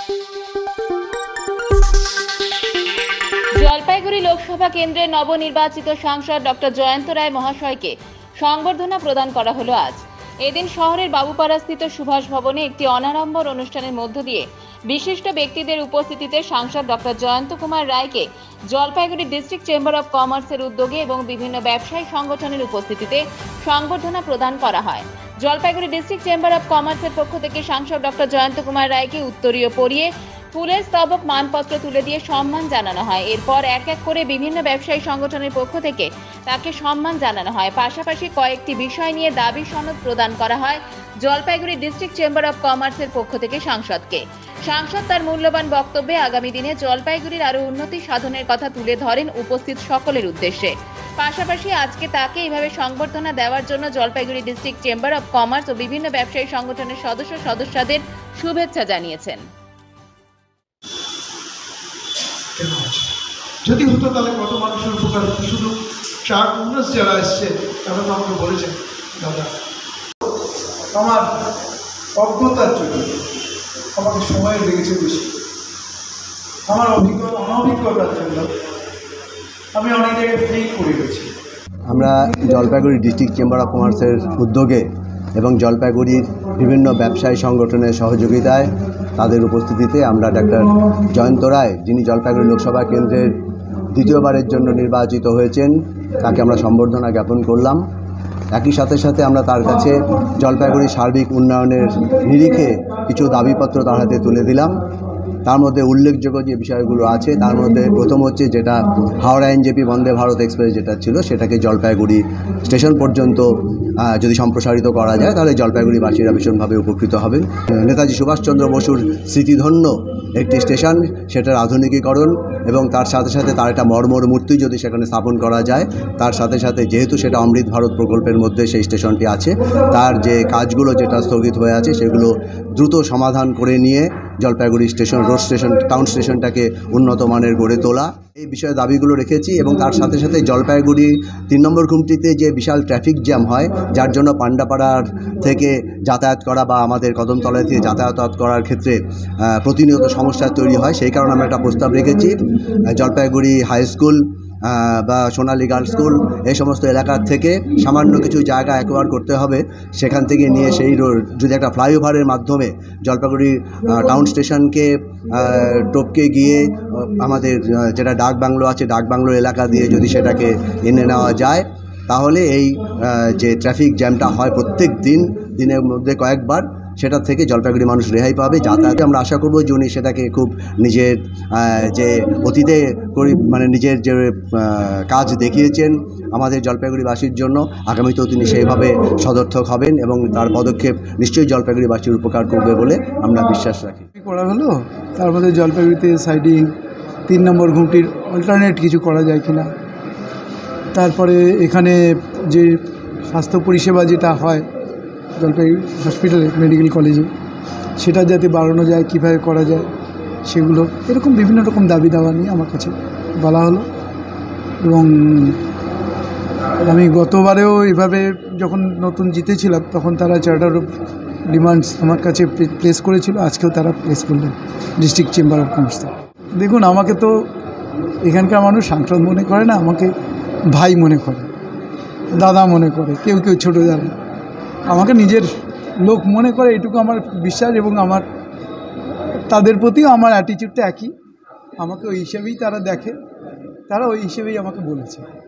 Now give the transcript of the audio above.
জলপাইগুড়ি লোকসভা কেন্দ্রের নবনির্বাচিত সাংসদ ডক্টর জয়ন্ত রায় মহাশয়কে সংবর্ধনা প্রদান করা হলো আজ। এদিন শহরের বাবুপাড়াস্থিত সুভাষ ভবনে একটি অনাড়ম্বর অনুষ্ঠানের মধ্য দিয়ে বিশিষ্ট ব্যক্তিদের উপস্থিতিতে সাংসদ ডক্টর জয়ন্ত কুমার রায়কে জলপাইগুড়ি ডিস্ট্রিক্ট চেম্বার অব কমার্সের উদ্যোগে এবং বিভিন্ন ব্যবসায়ী সংগঠনের উপস্থিতিতে সংবর্ধনা প্রদান করা হয়। জলপাইগুড়ি ডিস্ট্রিক্ট চেম্বার অব কমার্সের পক্ষ থেকে সাংসদ ডক্টর জয়ন্ত কুমার রায়কে উত্তরীয় পরিয়ে ফুলের স্তবক মানপত্র তুলে দিয়ে সম্মান জানানো হয়। এরপর এক এক করে বিভিন্ন ব্যবসায়ী সংগঠনের পক্ষ থেকে তাকে সম্মান জানানো হয়। পাশাপাশি কয়েকটি বিষয় নিয়ে দাবি সনদ প্রদান করা হয় জলপাইগুড়ি ডিস্ট্রিক্ট চেম্বার অব কমার্সের পক্ষ থেকে সাংসদকে। সাংসদ তার মূল্যবান বক্তব্যে আগামী দিনে জলপাইগুড়ির আরও উন্নতি সাধনের কথা তুলে ধরেন উপস্থিত সকলের উদ্দেশ্যে। পাশাপাশি আজকে তাকে এইভাবে সংবর্ধনা দেওয়ার জন্য Jalpaiguri district chamber of commerce ও বিভিন্ন ব্যবসায়ী সংগঠনের সদস্যদের শুভেচ্ছা জানিয়েছেন। যদি হতো তাহলে কত মানুষের উপকার হতো। শুধু 4-19 যারা এসছে তারা তো আমাকে বলেছেন দাদা আমার অজ্ঞতার জন্য আমাকে সময় লেগেছে বেশি, আমার অনভিজ্ঞতার জন্য আমি অনেক জায়গায় ফেল করে গেছি। আমরা জলপাইগুড়ি ডিস্ট্রিক্ট চেম্বার অফ কমার্সের উদ্যোগে এবং জলপাইগুড়ির বিভিন্ন ব্যবসায়ী সংগঠনের সহযোগিতায় তাদের উপস্থিতিতে আমরা ডক্টর জয়ন্ত রায়, যিনি জলপাইগুড়ি লোকসভা কেন্দ্রের দ্বিতীয়বারের জন্য নির্বাচিত হয়েছেন, তাকে আমরা সম্বর্ধনা জ্ঞাপন করলাম। একই সাথে আমরা তার কাছে জলপাইগুড়ির সার্বিক উন্নয়নের নিরিখে কিছু দাবিপত্র তার হাতে তুলে দিলাম। তার মধ্যে উল্লেখযোগ্য যে বিষয়গুলো আছে তার মধ্যে প্রথম হচ্ছে যেটা হাওড়া এনজেপি বন্দে ভারত এক্সপ্রেস যেটা ছিল সেটাকে জলপাইগুড়ি স্টেশন পর্যন্ত যদি সম্প্রসারিত করা যায় তাহলে জলপাইগুড়িবাসীরা ভীষণভাবে উপকৃত হবেন। নেতাজি সুভাষচন্দ্র বসুর স্মৃতিধন্য একটি স্টেশন, সেটার আধুনিকীকরণ এবং তার সাথে তার একটা মর্মর মূর্তি যদি সেখানে স্থাপন করা যায়, তার সাথে যেহেতু সেটা অমৃত ভারত প্রকল্পের মধ্যে সেই স্টেশনটি আছে, তার যে কাজগুলো যেটা স্থগিত হয়ে আছে সেগুলো দ্রুত সমাধান করে নিয়ে Jalpaiguri station road station town স্টেশনটাকে উন্নত মানের গড়ে তোলা, এই বিষয়ে দাবিগুলো রেখেছি। এবং তার সাথে জলপাইগুড়ি 3 নম্বর ঘুমটিতে যে বিশাল ট্রাফিক জ্যাম হয়, যার জন্য পান্ডাপাড়ার থেকে যাতায়াত করা বা আমাদের কদমতলা থেকে যাতায়াত করার ক্ষেত্রে প্রতিনিয়ত সমস্যা তৈরি হয়, সেই কারণে আমরা একটা প্রস্তাব রেখেছি জলপাইগুড়ি হাই স্কুল বা সোনালী গার্লস স্কুল এই সমস্ত এলাকার থেকে সামান্য কিছু জায়গা অ্যাকোয়ার করতে হবে, সেখান থেকে নিয়ে সেই রোড যদি একটা ফ্লাইওভারের মাধ্যমে জলপাইগুড়ি টাউন স্টেশনকে টপকে গিয়ে আমাদের যেটা ডাক বাংলো আছে ডাক বাংলো এলাকা দিয়ে যদি সেটাকে এনে নেওয়া যায়, তাহলে এই যে ট্রাফিক জ্যামটা হয় প্রত্যেক দিনের মধ্যে কয়েকবার, সেটা থেকে জলপাইগুড়ি মানুষ রেহাই পাবে। যাতায়াতে আমরা আশা করব যে উনি সেটাকে খুব নিজের যে অতীতে নিজের যে কাজ দেখিয়েছেন আমাদের জলপাইগুড়িবাসীর জন্য, আগামীতেও তিনি সেইভাবে সদর্থক হবেন এবং তার পদক্ষেপ নিশ্চয়ই জলপাইগুড়িবাসীর উপকার করবে বলে আমরা বিশ্বাস রাখি। করা হলো তার মধ্যে জলপাইগুড়িতে সাইডিং 3 নম্বর ঘুমটির অল্টারনেট কিছু করা যায় কিনা, তারপরে এখানে যে স্বাস্থ্য পরিষেবা যেটা হয় জলপাইগুড়ি হসপিটালে মেডিকেল কলেজে, সেটা যাতে বাড়ানো যায়, কীভাবে করা যায় সেগুলো, এরকম বিভিন্ন রকম দাবি দাওয়া নিয়ে আমার কাছে বলা হলো। এবং আমি গতবারেও এভাবে যখন নতুন জিতেছিলাম তখন তারা চার্টার অফ ডিমান্ডস আমার কাছে প্লেস করেছিল, আজকেও তারা প্লেস করলেন ডিস্ট্রিক্ট চেম্বার অফ কমার্স। দেখুন, আমাকে তো এখানকার মানুষ সাংসদ মনে করে না, আমাকে ভাই মনে করে, দাদা মনে করে, কেউ ছোটো দাদা, আমাকে নিজের লোক মনে করে, এটুকু আমার বিশ্বাস। এবং আমার তাদের প্রতিও আমার অ্যাটিটিউডটা একই, আমাকে ওই হিসেবেই তারা দেখে, তারা ওই হিসেবেই আমাকে বলেছে।